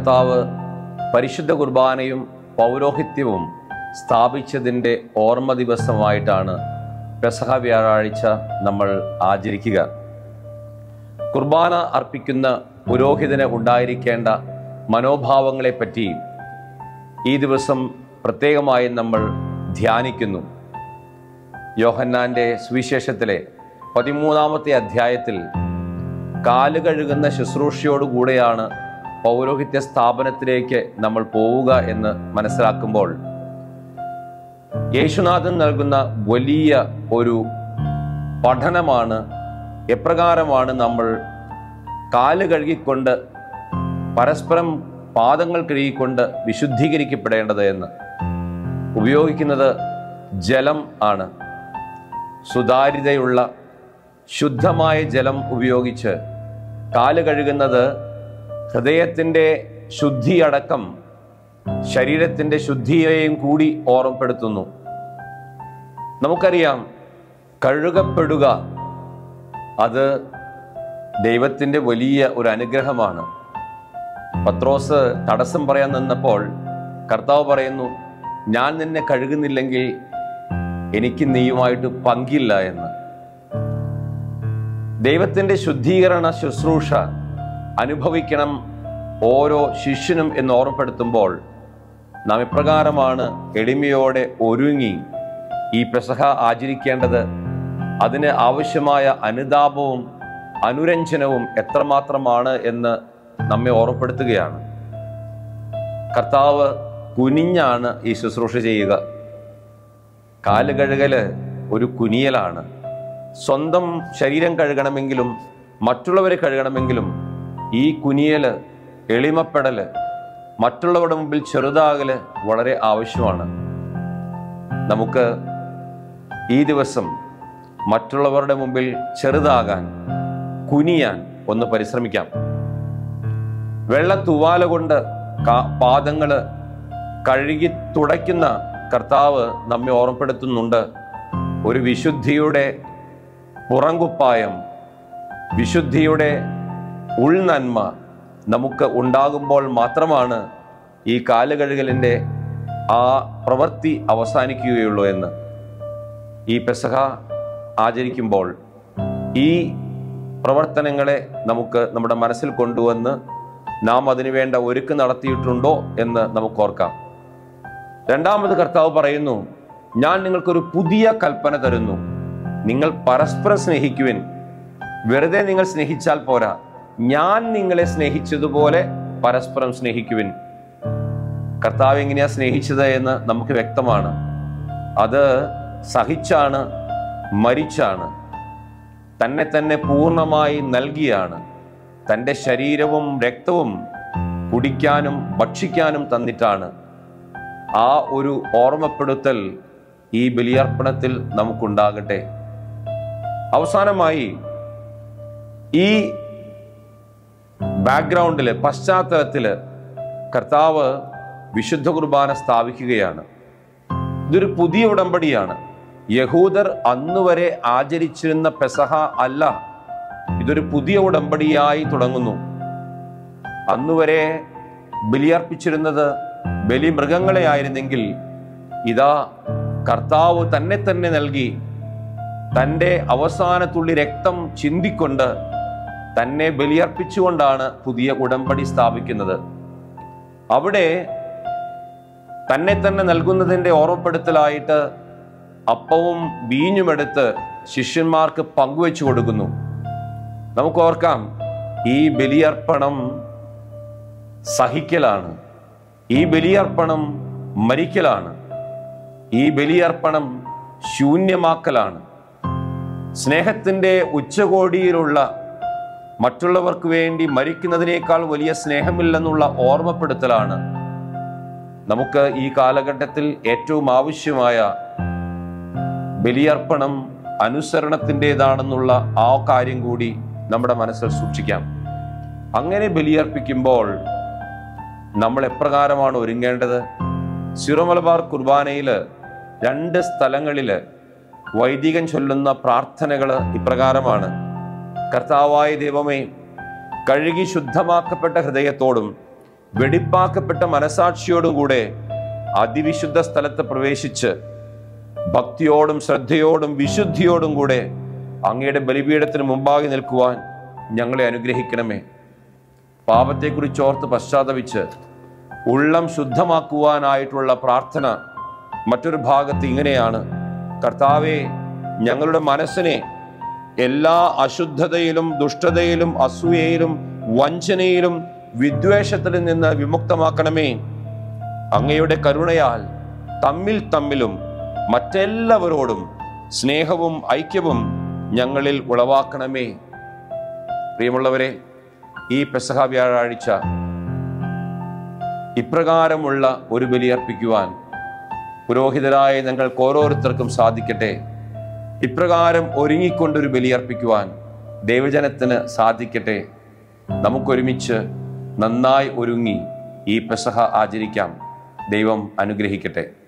കർത്താവ് പരിശുദ്ധ കുർബാനയും പൗരോഹിത്യവും സ്ഥാപിച്ചതിൻ്റെ ഓർമ്മ ദിവസമായിട്ടാണ് പെസഹ വ്യാഴാഴ്ച നമ്മൾ ആചരിക്കുക. കുർബാന അർപ്പിക്കുന്ന പുരോഹിതന് ഉണ്ടായിരിക്കേണ്ട മനോഭാവങ്ങളെപ്പറ്റി ഈ ദിവസം പ്രത്യേകമായി നമ്മൾ ധ്യാനിക്കുന്നു. യോഹന്നാൻ്റെ സുവിശേഷത്തിലെ 13-ാമത്തെ അധ്യായത്തിൽ കാല് കഴുകുന്ന ശുശ്രൂഷയോടുകൂടെയാണ് പൗരോഹിത്യ സ്ഥാപനത്തിലേക്ക് നമ്മൾ പോവുക എന്ന് മനസ്സിലാക്കുമ്പോൾ യേശുനാഥൻ നൽകുന്ന വലിയ ഒരു പഠനമാണ് എപ്രകാരമാണ് നമ്മൾ കാല് കഴുകിക്കൊണ്ട് പരസ്പരം പാദങ്ങൾ കഴുകിക്കൊണ്ട് വിശുദ്ധീകരിക്കപ്പെടേണ്ടത് എന്ന്. ഉപയോഗിക്കുന്നത് ജലം ആണ്. സുതാര്യതയുള്ള ശുദ്ധമായ ജലം ഉപയോഗിച്ച് കാല് കഴുകുന്നത് ഹൃദയത്തിൻ്റെ ശുദ്ധിയടക്കം ശരീരത്തിൻ്റെ ശുദ്ധിയെയും കൂടി ഓർമ്മപ്പെടുത്തുന്നു. നമുക്കറിയാം, കഴുകപ്പെടുക അത് ദൈവത്തിൻ്റെ വലിയ ഒരു അനുഗ്രഹമാണ്. പത്രോസ് തടസ്സം പറയാൻ നിന്നപ്പോൾ കർത്താവ് പറയുന്നു, ഞാൻ നിന്നെ കഴുകുന്നില്ലെങ്കിൽ എനിക്ക് നീയുമായിട്ട് പങ്കില്ല എന്ന്. ദൈവത്തിൻ്റെ ശുദ്ധീകരണ ശുശ്രൂഷ അനുഭവിക്കണം ഓരോ ശിഷ്യനും എന്ന് ഓർമ്മപ്പെടുത്തുമ്പോൾ നാം ഇപ്രകാരമാണ് എളിമയോടെ ഒരുങ്ങി ഈ പെസഹ ആചരിക്കേണ്ടത്. അതിന് ആവശ്യമായ അനുതാപവും അനുരഞ്ജനവും എത്രമാത്രമാണ് എന്ന് നമ്മെ ഓർമ്മപ്പെടുത്തുകയാണ്. കർത്താവ് കുനിഞ്ഞാണ് ഈ ശുശ്രൂഷ ചെയ്യുക. കാല് കഴുകല് ഒരു കുനിയലാണ്. സ്വന്തം ശരീരം കഴുകണമെങ്കിലും മറ്റുള്ളവരെ കഴുകണമെങ്കിലും ഈ കുനിയല്, എളിമപ്പെടല്, മറ്റുള്ളവരുടെ മുമ്പിൽ ചെറുതാകല് വളരെ ആവശ്യമാണ്. നമുക്ക് ഈ ദിവസം മറ്റുള്ളവരുടെ മുമ്പിൽ ചെറുതാകാൻ, കുനിയാൻ ഒന്ന് പരിശ്രമിക്കാം. വെള്ള തുവാല കൊണ്ട് പാദങ്ങള് കഴുകി തുടയ്ക്കുന്ന കർത്താവ് നമ്മെ ഓർമ്മപ്പെടുത്തുന്നുണ്ട്. ഒരു വിശുദ്ധിയുടെ പുറംകുപ്പായം, വിശുദ്ധിയുടെ ഉൾനന്മ നമുക്ക് ഉണ്ടാകുമ്പോൾ മാത്രമാണ് ഈ കാല് കഴുകലിൻ്റെ ആ പ്രവൃത്തി അവസാനിക്കുകയുള്ളൂ എന്ന്. ഈ പെസഹ ആചരിക്കുമ്പോൾ ഈ പ്രവർത്തനങ്ങളെ നമുക്ക് നമ്മുടെ മനസ്സിൽ കൊണ്ടുവന്ന് നാം അതിനുവേണ്ട ഒരുക്ക് നടത്തിയിട്ടുണ്ടോ എന്ന് നമുക്ക് ഓർക്കാം. രണ്ടാമത് കർത്താവ് പറയുന്നു, ഞാൻ നിങ്ങൾക്കൊരു പുതിയ കൽപ്പന തരുന്നു, നിങ്ങൾ പരസ്പരം സ്നേഹിക്കുവിൻ. വെറുതെ നിങ്ങൾ സ്നേഹിച്ചാൽ പോരാ, ഞാൻ നിങ്ങളെ സ്നേഹിച്ചതുപോലെ പരസ്പരം സ്നേഹിക്കുവിൻ. കർത്താവ് എങ്ങനെയാ സ്നേഹിച്ചത് എന്ന് നമുക്ക് വ്യക്തമാണ്. അത് സഹിച്ചാണ്, മരിച്ചാണ്, തന്നെ പൂർണ്ണമായി നൽകിയാണ്. തൻ്റെ ശരീരവും രക്തവും കുടിക്കാനും ഭക്ഷിക്കാനും തന്നിട്ടാണ്. ആ ഒരു ഓർമ്മപ്പെടുത്തൽ ഈ ബലിയർപ്പണത്തിൽ നമുക്കുണ്ടാകട്ടെ. അവസാനമായി ഈ ബാക്ക്ഗ്രൗണ്ടില്, പശ്ചാത്തലത്തില് കർത്താവ് വിശുദ്ധ കുർബാന സ്ഥാപിക്കുകയാണ്. ഇതൊരു പുതിയ ഉടമ്പടിയാണ്. യഹൂദർ അന്നുവരെ ആചരിച്ചിരുന്ന പെസഹ അല്ല, ഇതൊരു പുതിയ ഉടമ്പടിയായി തുടങ്ങുന്നു. അന്നുവരെ ബലിയർപ്പിച്ചിരുന്നത് ബലിമൃഗങ്ങളെ ആയിരുന്നെങ്കിൽ ഇതാ കർത്താവ് തന്നെ നൽകി, തൻ്റെ അവസാനത്തുള്ളി രക്തം ചിന്തിക്കൊണ്ട് തന്നെ ബലിയർപ്പിച്ചുകൊണ്ടാണ് പുതിയ ഉടമ്പടി സ്ഥാപിക്കുന്നത്. അവിടെ തന്നെ നൽകുന്നതിൻ്റെ ഓർമ്മപ്പെടുത്തലായിട്ട് അപ്പവും വീഞ്ഞുമെടുത്ത് ശിഷ്യന്മാർക്ക് പങ്കുവെച്ചു കൊടുക്കുന്നു. നമുക്ക് ഓർക്കാം, ഈ ബലിയർപ്പണം സഹിക്കലാണ്, ഈ ബലിയർപ്പണം മരിക്കലാണ്, ഈ ബലിയർപ്പണം ശൂന്യമാക്കലാണ്. സ്നേഹത്തിൻ്റെ ഉച്ചകോടിയിലുള്ള മറ്റുള്ളവർക്ക് വേണ്ടി മരിക്കുന്നതിനേക്കാൾ വലിയ സ്നേഹമില്ലെന്നുള്ള ഓർമ്മപ്പെടുത്തലാണ് നമുക്ക് ഈ കാലഘട്ടത്തിൽ ഏറ്റവും ആവശ്യമായ. ബലിയർപ്പണം അനുസരണത്തിൻ്റെതാണെന്നുള്ള ആ കാര്യം കൂടി നമ്മുടെ മനസ്സിൽ സൂക്ഷിക്കാം. അങ്ങനെ ബലിയർപ്പിക്കുമ്പോൾ നമ്മൾ എപ്രകാരമാണ് ഒരുങ്ങേണ്ടത്? സിറോ മലബാർ കുർബാനയിൽ 2 സ്ഥലങ്ങളിൽ വൈദികൻ ചൊല്ലുന്ന പ്രാർത്ഥനകൾ ഇപ്രകാരമാണ്: കർത്താവായ ദൈവമേ, കഴുകി ശുദ്ധമാക്കപ്പെട്ട ഹൃദയത്തോടും വെടിപ്പാക്കപ്പെട്ട മനസാക്ഷിയോടും കൂടെ അതിവിശുദ്ധ സ്ഥലത്ത് പ്രവേശിച്ച് ഭക്തിയോടും ശ്രദ്ധയോടും വിശുദ്ധിയോടും കൂടെ അങ്ങയുടെ ബലിപീഠത്തിന് മുമ്പാകെ നിൽക്കുവാൻ ഞങ്ങളെ അനുഗ്രഹിക്കണമേ. പാപത്തെക്കുറിച്ച് ഓർത്ത് പശ്ചാത്തപിച്ച് ഉള്ളം ശുദ്ധമാക്കുവാനായിട്ടുള്ള പ്രാർത്ഥന മറ്റൊരു ഭാഗത്ത് ഇങ്ങനെയാണ്: കർത്താവേ, ഞങ്ങളുടെ മനസ്സിനെ എല്ലാ അശുദ്ധതയിലും ദുഷ്ടതയിലും അസൂയയിലും വഞ്ചനയിലും വിദ്വേഷത്തിലും നിന്ന് വിമുക്തമാക്കണമേ. അങ്ങയുടെ കരുണയാൽ തമ്മിലും മറ്റെല്ലാവരോടും സ്നേഹവും ഐക്യവും ഞങ്ങളിൽ ഉളവാക്കണമേ. പ്രിയമുള്ളവരെ, ഈ പെസഹ വ്യാഴാഴ്ച ഇപ്രകാരമുള്ള ഒരു ബലിയർപ്പിക്കുവാൻ പുരോഹിതരായ ഞങ്ങൾക്ക് ഓരോരുത്തർക്കും സാധിക്കട്ടെ. ഇപ്രകാരം ഒരുങ്ങിക്കൊണ്ടൊരു ബലിയർപ്പിക്കുവാൻ ദൈവജനത്തിന് സാധിക്കട്ടെ. നമുക്കൊരുമിച്ച് നന്നായി ഒരുങ്ങി ഈ പെസഹ ആചരിക്കാം. ദൈവം അനുഗ്രഹിക്കട്ടെ.